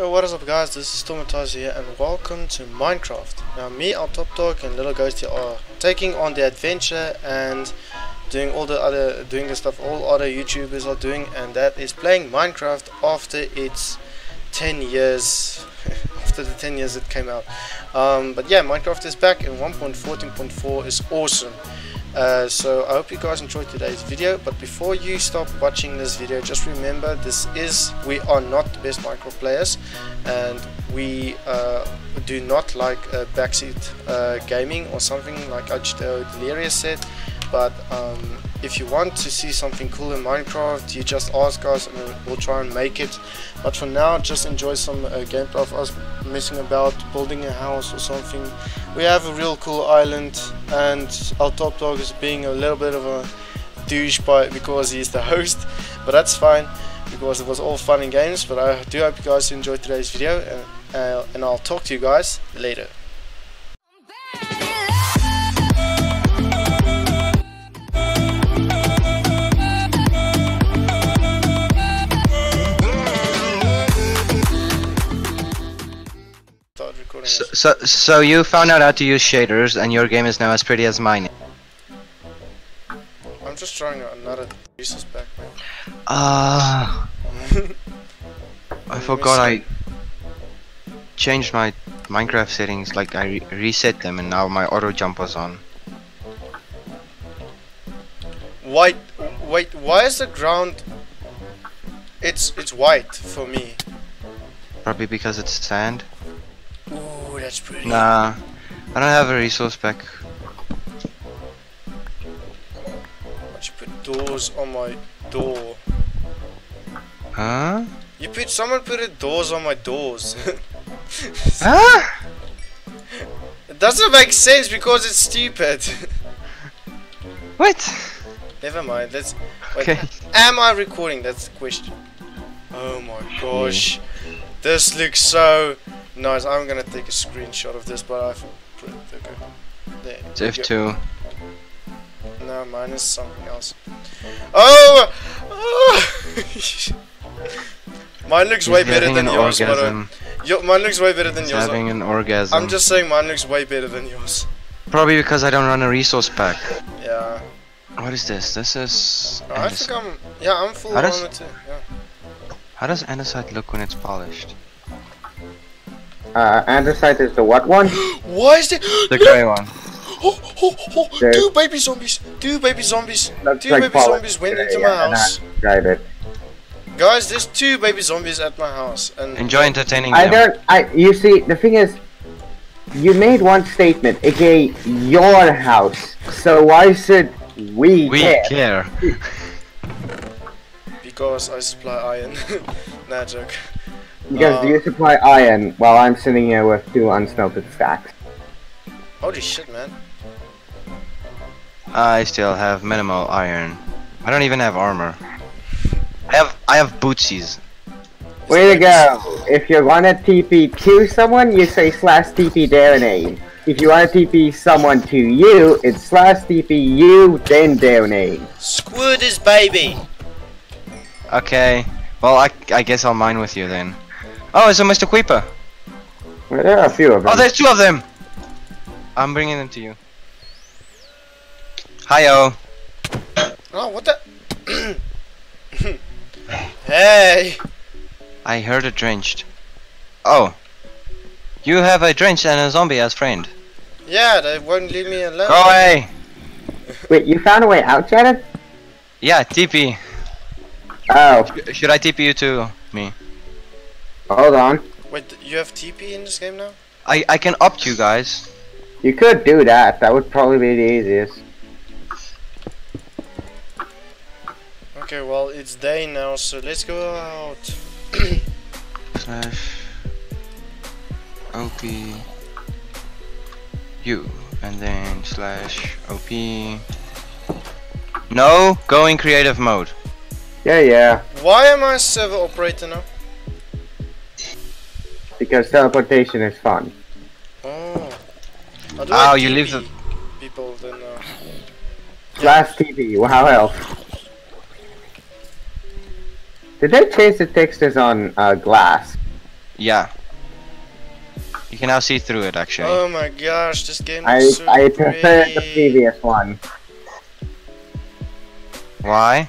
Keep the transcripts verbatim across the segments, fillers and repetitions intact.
Yo, what is up guys, this is suppourt here and welcome to Minecraft. Now me, eLToPDoG and Little Ghosty are taking on the adventure and doing all the other doing the stuff all other YouTubers are doing, and that is playing Minecraft after its ten years after the ten years it came out. Um, but yeah, Minecraft is back and one point fourteen point four is awesome. Uh, so I hope you guys enjoyed today's video, but before you stop watching this video, just remember this is we are not the best Minecraft players, and we uh, do not like uh, backseat uh, gaming or something like Delirious said. But um, if you want to see something cool in Minecraft, you just ask us and we'll try and make it. But for now, just enjoy some uh, gameplay of us messing about, building a house or something. We have a real cool island, and eLToPDoG is being a little bit of a douche by, because he's the host. But that's fine, because it was all fun and games. But I do hope you guys enjoyed today's video, uh, uh, and I'll talk to you guys later. So, so, so you found out how to use shaders, and your game is now as pretty as mine. I'm just trying another resource back, man. Ah, uh, I forgot I changed my Minecraft settings. Like I re reset them, and now my auto jump was on. White, wait, why is the ground? It's it's white for me. Probably because it's sand. Ooh, that's pretty. Nah, I don't have a resource pack. But you put doors on my door. Huh? You put someone put it doors on my doors. Huh? It doesn't make sense because it's stupid. What? Never mind. Let's. Wait, okay. Am I recording? That's the question. Oh my gosh, yeah. This looks so nice. I'm gonna take a screenshot of this, but I've put it okay. There. It's F two. No, mine is something else. Oh! Oh! Mine looks He's way better than yours, orgasm. but uh, yo, mine looks way better than He's yours. having an orgasm. I'm just saying mine looks way better than yours. Probably because I don't run a resource pack. Yeah. What is this? This is. No, I think I'm. Yeah, I'm full on it too. Yeah. How does andesite look when it's polished? Uh, andesite is the what one? Why is there? The grey one. Oh, oh, oh, two baby zombies! Two baby zombies! Looks two like baby zombies went into my yeah, house. Tried it. Guys, there's two baby zombies at my house, and enjoy entertaining I them. don't. I. You see, the thing is, you made one statement, aka your house. So why should we, we care? care? Because I supply iron. Nah, joke. Because uh, you supply iron while I'm sitting here with two unsmelted stacks. Holy shit, man. I still have minimal iron. I don't even have armor. I have I have bootsies. Way to go! If you want to T P to someone, you say slash T P their name. If you want to T P someone to you, it's slash T P you, then their name. Squirders, baby! Okay. Well, I, I guess I'll mine with you then. Oh, it's a Mister Creeper. Well, there are a few of them. Oh, there's two of them! I'm bringing them to you. Hi-yo. Oh, what the? Hey! I heard a drenched. Oh. You have a drenched and a zombie as friend. Yeah, they won't leave me alone. Go away! Wait, you found a way out, Janet? Yeah, T P. Oh. Sh should I T P you to me? Hold on. Wait, you have T P in this game now? I, I can opt you guys. You could do that. That would probably be the easiest. Okay, well, it's day now, so let's go out. Slash O P U and then slash O P. No, go in creative mode. Yeah, yeah. Why am I server operator now? Because teleportation is fun. Oh. How do Oh, I you T P leave the people then. Uh... Last T V, well, how else? Did they change the textures on uh, glass? Yeah. You can now see through it actually. Oh my gosh, this game I is so I prefer pretty. the previous one. Why?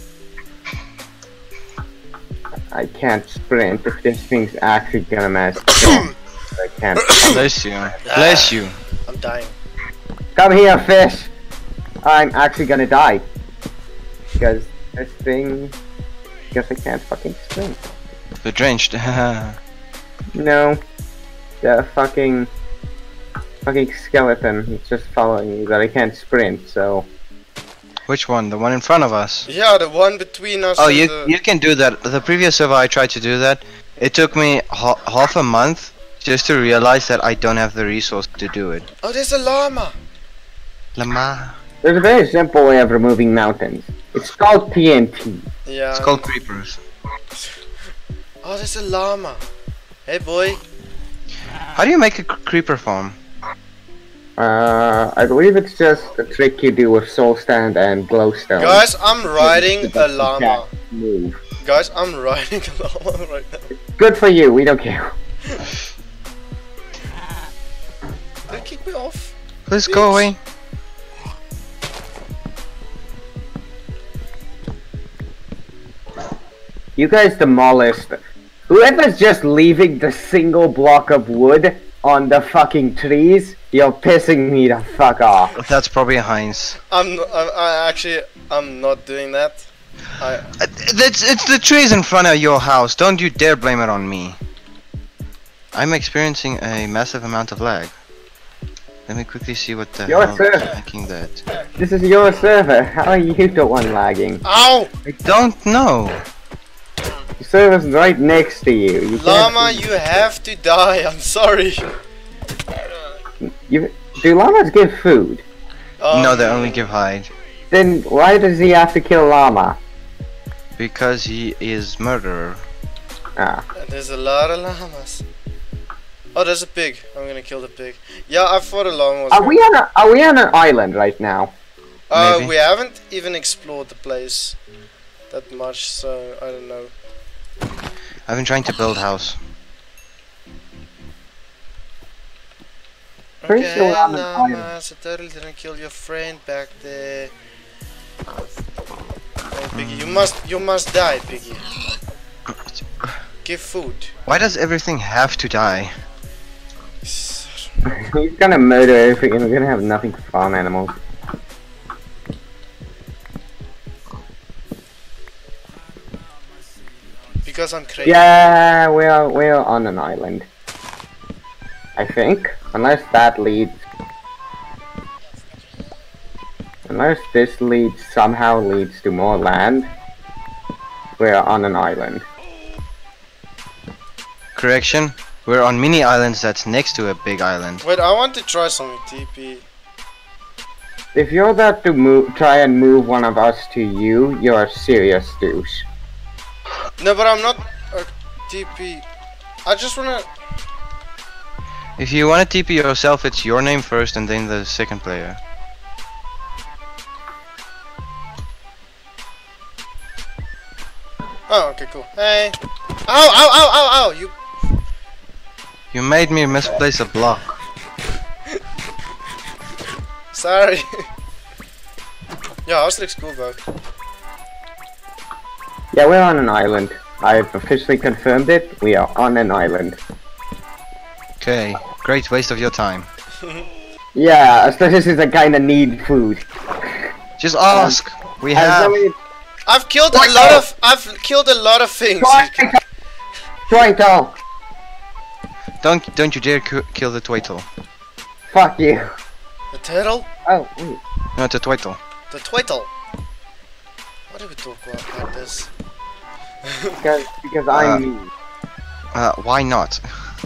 I can't sprint if this thing's actually gonna mess up. I can't. Bless you. Bless you. I'm dying. Come here, fish! I'm actually gonna die. Because this thing... Because I can't fucking sprint. The drenched. No. The fucking... Fucking skeleton is just following me, but I can't sprint, so... Which one? The one in front of us? Yeah, the one between us. Oh, and you the... you can do that. The previous server I tried to do that. It took me ha half a month just to realize that I don't have the resource to do it. Oh, there's a llama. Lama. There's a very simple way of removing mountains. It's called T N T. Yeah. It's called creepers. Oh, there's a llama. Hey, boy. How do you make a cr creeper farm? Uh, I believe it's just a trick you do with soul stand and glowstone. Guys, I'm riding a llama. Move. Guys, I'm riding a llama right now. Good for you, we don't care. Don't kick me off. Please go away. You guys demolished. Whoever's just leaving the single block of wood on the fucking trees, you're pissing me the fuck off. That's probably Heinz. I'm, I'm I actually I'm not doing that. I Uh, That's it's the trees in front of your house. Don't you dare blame it on me. I'm experiencing a massive amount of lag. Let me quickly see what the Your hell server. is making that. This is your server. How are you the one lagging? Ow! I don't know. The server's right next to you. you can't- Llama, you have to die. I'm sorry. You, do llamas give food? Um, No, they only give hide. Then why does he have to kill llama? Because he is murderer. Ah. And there's a lot of llamas. Oh, there's a pig. I'm gonna kill the pig. Yeah, I thought a llama was. Are gonna- we on a, are we on an island right now? Uh, Maybe. we haven't even explored the place that much, so I don't know. I've been trying to build house. Pretty Okay, sure I'm an island. llamas, I totally didn't kill your friend back there. Oh, Piggy, you must, you must die, Piggy. Give food. Why does everything have to die? He's gonna murder everything and we're gonna have nothing for farm animals. Because I'm crazy. Yeah, we're we're on an island. I think, unless that leads, unless this leads somehow leads to more land, we're on an island. Correction. We're on mini islands that's next to a big island. Wait, I want to try something, T P. If you're about to move, try and move one of us to you, you're a serious douche. No, but I'm not a T P. I just wanna. If you want to T P yourself, it's your name first and then the second player. Oh, okay, cool. Hey. Ow, ow, ow, ow, ow! You. You made me misplace a block. Sorry. Ja, hartstikke cool, bro. Yeah, we're on an island. I've officially confirmed it. We are on an island. Okay, great waste of your time. Yeah, especially since I kinda need food. Just ask. We As have. many- I've killed a lot of. I've killed a lot of things. Twinkle! Twinkle! Don't don't you dare ki- kill the twitle. Fuck you. The turtle, Oh, wait. No, the twitle. the twitle. What do we talk about like this? Because, because Uh, I'm me. Uh, why not?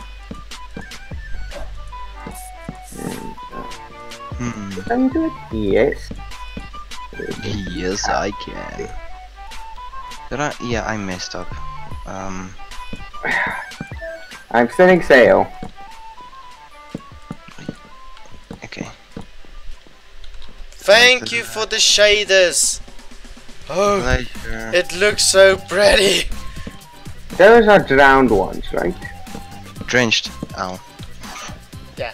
Hmm. Can you do it? Yes. Yes, I can. Did I? Yeah, I messed up. Um. I'm setting sail. Okay. Thank you for the shaders. Oh, Pleasure. it looks so pretty. Those are drowned ones, right? drenched. Ow. Yeah.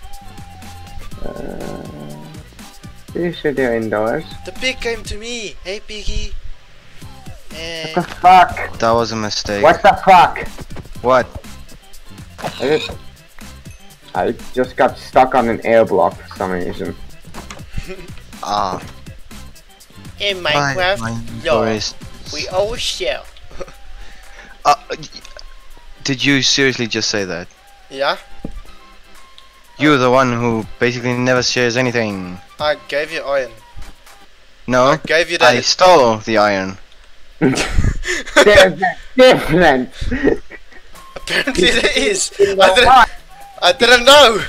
Uh, you should do indoors. The pig came to me. Hey, piggy. Hey. What the fuck? That was a mistake. What the fuck? What? I just, I just got stuck on an air block for some reason. Ah. In Minecraft, My, my yo, is- we always share. Uh, did you seriously just say that? Yeah, You're the one who basically never shares anything. I gave you iron. No, I gave you that. I stole the iron. There's a difference. Apparently there is. I didn't, I didn't know.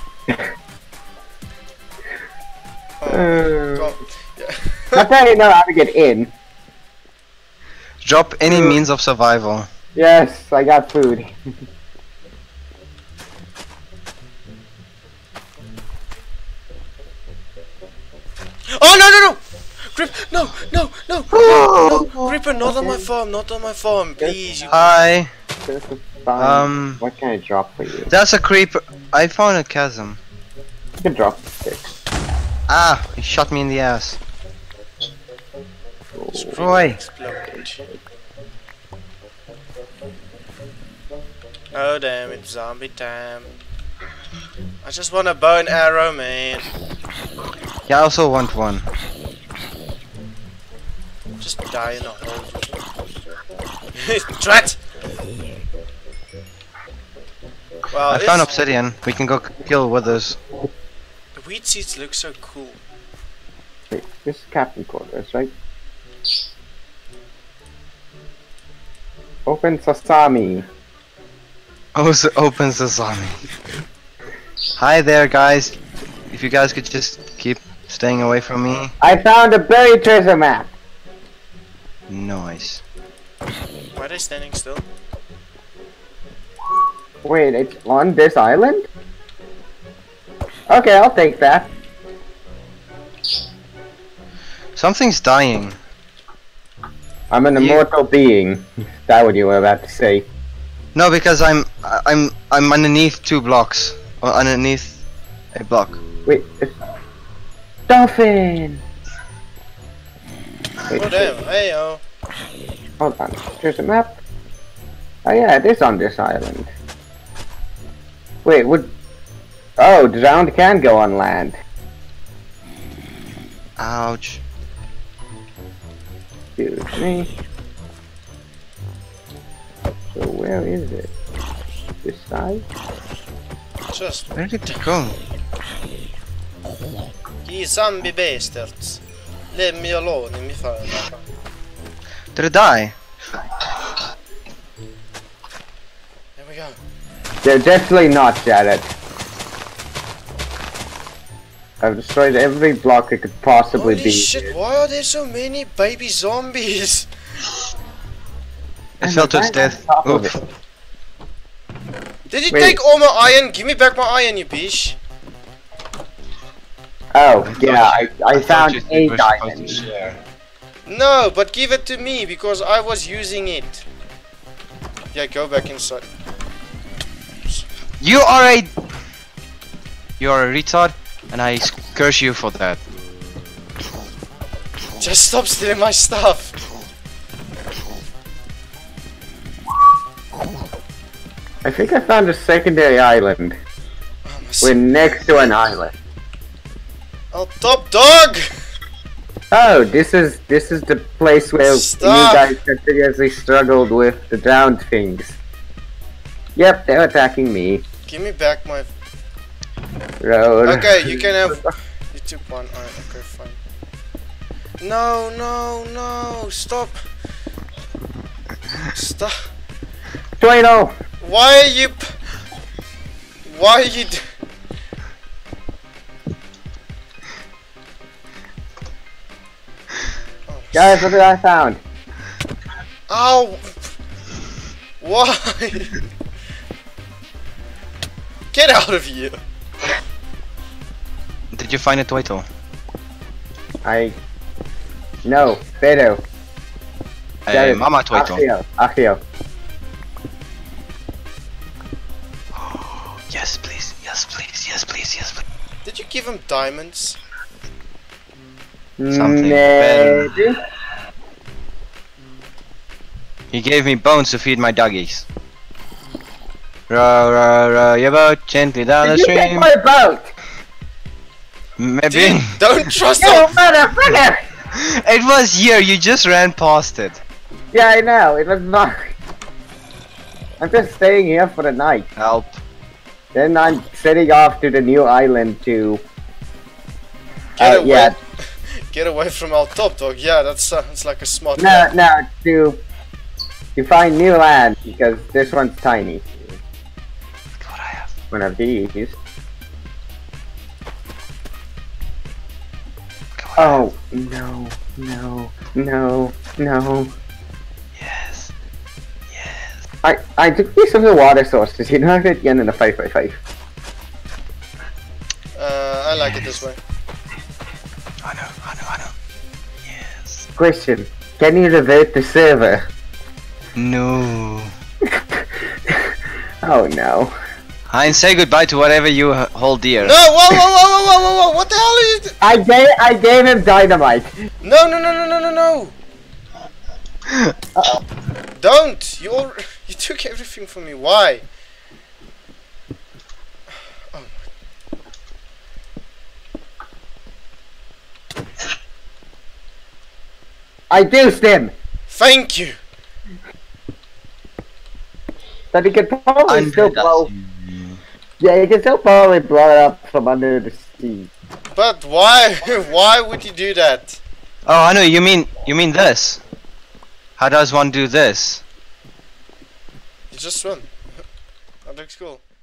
Oh, Uh, God. Yeah. That's how you know how to get in. Drop any means of survival. Yes, I got food. Oh no no no! Grip! No no no no no! Gripper, not on my farm, not on my farm, please. You... Hi. There's a farm. Um. What can I drop for you? That's a creeper. I found a chasm. You can drop sticks. Ah, he shot me in the ass. Destroy. Explode. Oh damn, it's zombie time. I just want a bow and arrow, man. Yeah, I also want one. Just die in a hole. Drat! Well, I this, found obsidian. We can go kill withers. the wheat seeds look so cool. Wait, this is Captain Quarters, right? Open sesame. Oh, so open sesame. Hi there, guys. If you guys could just keep staying away from me. I found a buried treasure map. Nice. Why are they standing still? Wait, it's on this island? Okay, I'll take that. Something's dying. I'm an You- immortal being. Is that what you were about to say? No, because I'm I'm I'm underneath two blocks. Or underneath a block. Wait, it's... Dolphin! Wait, Oh damn, hey yo. hold on. There's a map. Oh yeah, it is on this island. Wait, would... Oh, drowned can go on land. Ouch. Excuse me. So where is it? This side? Just, Where did it go? ye zombie bastards. Leave me alone in my farm. Did it die? There we go. They're definitely not, Jared. I've destroyed every block it could possibly Holy be. shit, why are there so many baby zombies? It fell to its death. Top of Oof. it. Did you Wait. take all my iron? Give me back my iron, you bitch. Oh, yeah, I, I, thought found you eight were supposed to diamonds. share. No, but give it to me because I was using it. Yeah, go back inside. You are a You are a retard, and I curse you for that. Just stop stealing my stuff. I think I found a secondary island. Oh, my We're next to an island. eLToPDoG! Oh, this is this is the place where Stop. you guys continuously struggled with the drowned things. Yep, they're attacking me. Give me back my... Road. Okay, you can have... You took one iron, okay, fine. No, no, no, stop. Stop. Tornado! Why are you... p- Why are you... d- Oh, Guys, look what I found. Ow! Why? Get out of here! Did you find a turtle? I... No, Beto. A mama turtle. Achio, Achio. Yes, please. Yes, please. Yes, please. Yes, please. Did you give him diamonds? Something Maybe. He gave me bones to feed my doggies. Row, row, row your boat gently down Did the you take stream. my boat? Maybe. Dude, don't trust You him! motherfucker! It was here. You just ran past it. Yeah, I know. It was not. I'm just staying here for the night. Help. Then I'm setting off to the new island to. Get Uh, away! yeah. Get away from our top dog. Yeah, that sounds like a smart No, plan. no, to to find new land because this one's tiny. Look what I have. One of these. Look what I Oh no, no, no, no. have. Yes. Yes. I I took these of the water sources. You know how to get in a five by five. Uh, I like it this way. I know. I know. I know. Yes. Question: can you revert the server? No. Oh no. Hein, say goodbye to whatever you h- hold dear. No! Whoa! Whoa! Whoa! Whoa! Whoa! Whoa! Whoa! What the hell are you? Do- I gave I gave him dynamite. no! No! No! No! No! No! No! Uh-oh. Don't! You all you took everything from me. Why? Oh. I deuced him. Thank you. But he could probably Andre still does blow. you. Yeah, he can still probably blow it up from under the sea. But why? Why would you do that? Oh, I know. You mean you mean this? How does one do this? You just swim. That looks cool.